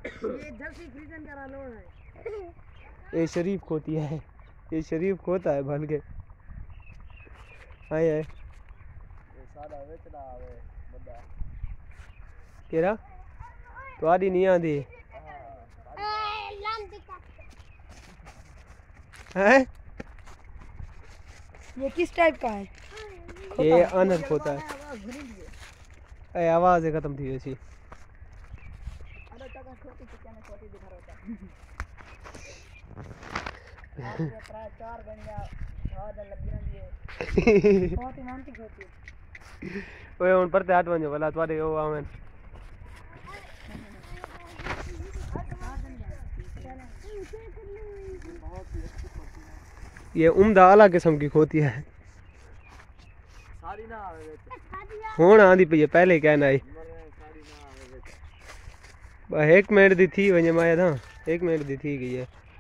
ये जर्सी फ्रीजन का लोन है। ये शरीफ खोती है, ये शरीफ खोता है बन के। हाय हाय सादा वेचना आवे बड़ा केरा तो आड़ी नहीं आती है। ये किस टाइप का है? ये अनर खोता है। ए आवाज खत्म थी वैसी। ओए उन पर 8 वञो भला तुम्हारे वो आवन। ये उम्दा आला किस्म की खोती है। सारी ना आवे वेच हुण आंदी पई पहले कहना आई सारी ना आवे वेच 1 मिनट दी थी वञे माया था 1 मिनट दी थी गई है।